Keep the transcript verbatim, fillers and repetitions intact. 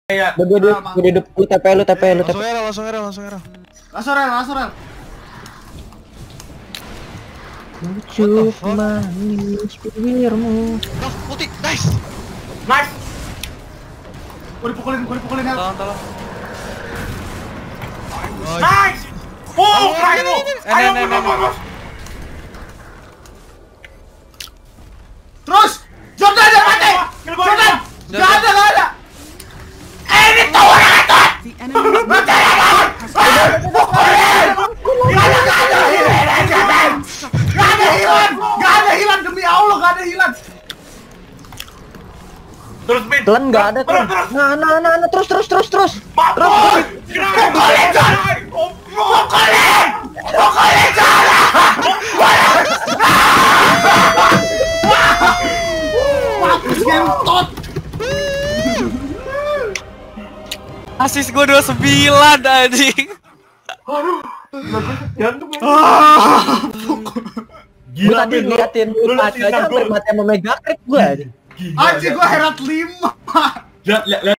ya. Gue duduk, gue duduk, lu T P, lu T P, lu T P. Langsung era, langsung era, langsung era. Langsung rel, langsung rel. Lucu manis bibirmu. Loh, ulti, nice. Nice. Gua dipukulin, gua dipukulin Hel. Tolong, tolong. Nice. Oh, keren lu. Ayo, Enak, enak, bos, bos. Terus, Jordan ada mati. Jordan, nggak ada, nggak ada. Eh, ini tower itu. The enemy Mati lawan. Pukulin. Gak ada, gak ada hilang, gak ada. Nggak ada hilang, nggak ada hilang demi Allah, nggak ada hilang. Terus min. Telan nggak ada Terus, tuh. terus. Nah, nah, nah, nah, terus, terus, terus, terus. Mampus. Pukulin, John. Pukulin. Pukulin, John. Mampus gentot. Asis gua dua puluh sembilan anjing. Jantung. Gue tadi ngeliatin lu aja hampir mati sama Mega Creep gue. Anjing, gua herat lima. Lihat, lihat, lihat.